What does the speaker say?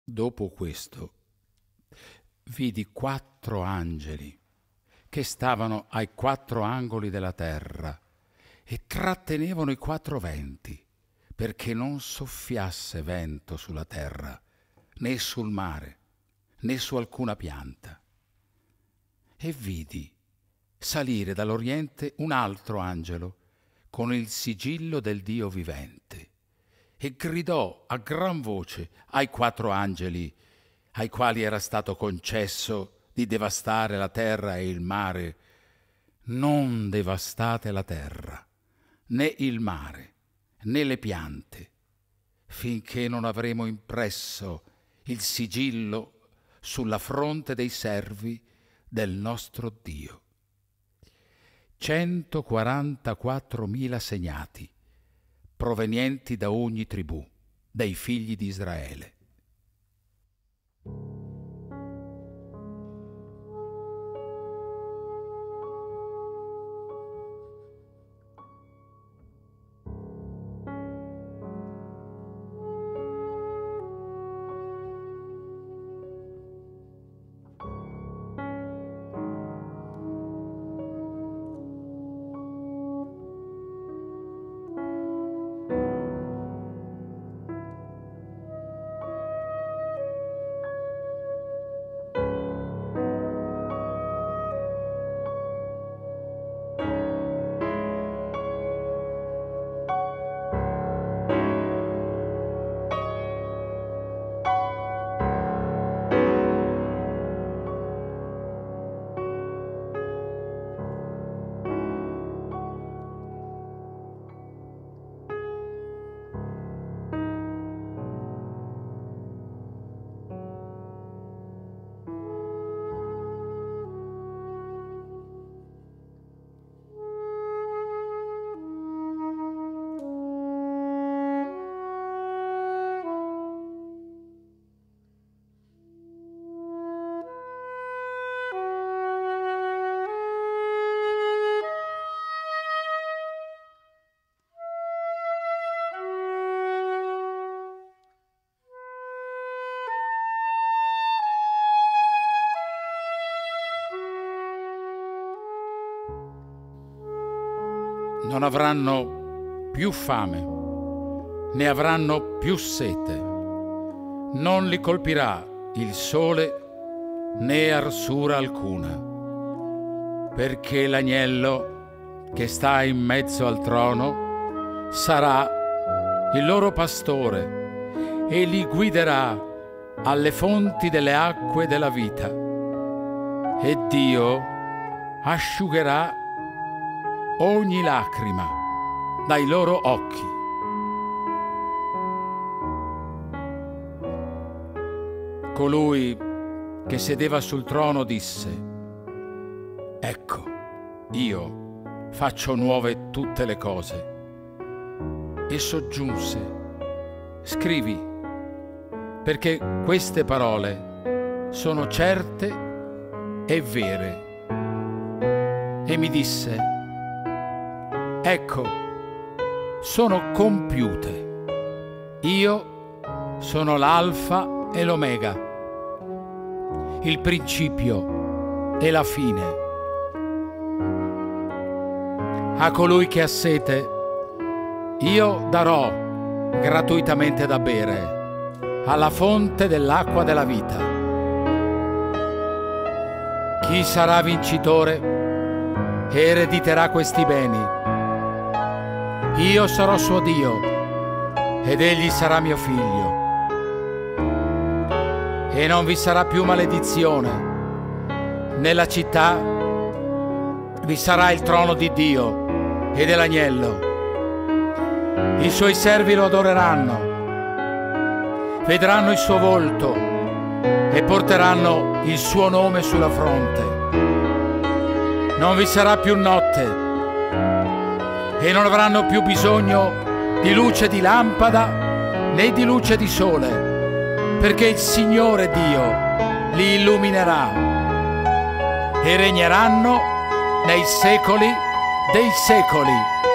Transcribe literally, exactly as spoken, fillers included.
Dopo questo vidi quattro angeli che stavano ai quattro angoli della terra e trattenevano i quattro venti, perché non soffiasse vento sulla terra, né sul mare, né su alcuna pianta. E vidi salire dall'Oriente un altro angelo con il sigillo del Dio vivente, e gridò a gran voce ai quattro angeli, ai quali era stato concesso di devastare la terra e il mare: non devastate la terra, né il mare, né le piante, finché non avremo impresso il sigillo sulla fronte dei servi del nostro Dio. centoquarantaquattromila segnati, provenienti da ogni tribù dei figli di Israele. Non avranno più fame, ne avranno più sete. Non li colpirà il sole né arsura alcuna, perché l'agnello che sta in mezzo al trono sarà il loro pastore e li guiderà alle fonti delle acque della vita, e Dio asciugherà ogni lacrima dai loro occhi. Colui che sedeva sul trono disse: ecco, io faccio nuove tutte le cose. E soggiunse: scrivi, perché queste parole sono certe e vere. E mi disse: ecco, sono compiute. Io sono l'Alfa e l'Omega, il principio e la fine. A colui che ha sete, io darò gratuitamente da bere alla fonte dell'acqua della vita. Chi sarà vincitore erediterà questi beni. Io sarò suo Dio ed egli sarà mio figlio. E non vi sarà più maledizione. Nella città vi sarà il trono di Dio e dell'agnello. I suoi servi lo adoreranno, vedranno il suo volto e porteranno il suo nome sulla fronte. Non vi sarà più notte e non avranno più bisogno di luce di lampada né di luce di sole, perché il Signore Dio li illuminerà, e regneranno nei secoli dei secoli.